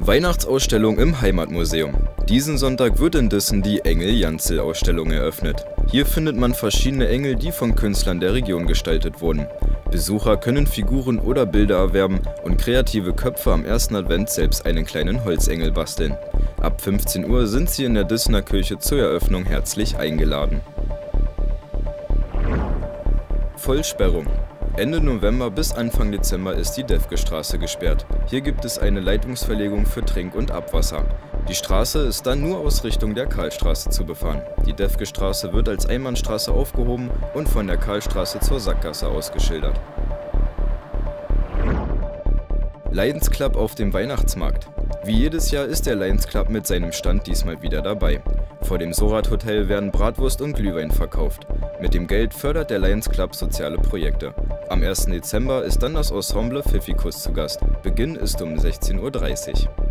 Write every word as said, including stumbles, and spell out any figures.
Weihnachtsausstellung im Heimatmuseum. Diesen Sonntag wird in Dissen die Engel-Janzel-Ausstellung eröffnet. Hier findet man verschiedene Engel, die von Künstlern der Region gestaltet wurden. Besucher können Figuren oder Bilder erwerben und kreative Köpfe am ersten Advent selbst einen kleinen Holzengel basteln. Ab fünfzehn Uhr sind Sie in der Dissener Kirche zur Eröffnung herzlich eingeladen. Vollsperrung. Ende November bis Anfang Dezember ist die Defke-Straße gesperrt. Hier gibt es eine Leitungsverlegung für Trink- und Abwasser. Die Straße ist dann nur aus Richtung der Karlstraße zu befahren. Die Defke-Straße wird als Einbahnstraße aufgehoben und von der Karlstraße zur Sackgasse ausgeschildert. Lions Club auf dem Weihnachtsmarkt. Wie jedes Jahr ist der Lions Club mit seinem Stand diesmal wieder dabei. Vor dem Sorat Hotel werden Bratwurst und Glühwein verkauft. Mit dem Geld fördert der Lions Club soziale Projekte. Am ersten Dezember ist dann das Ensemble Pfiffikus zu Gast. Beginn ist um sechzehn Uhr dreißig.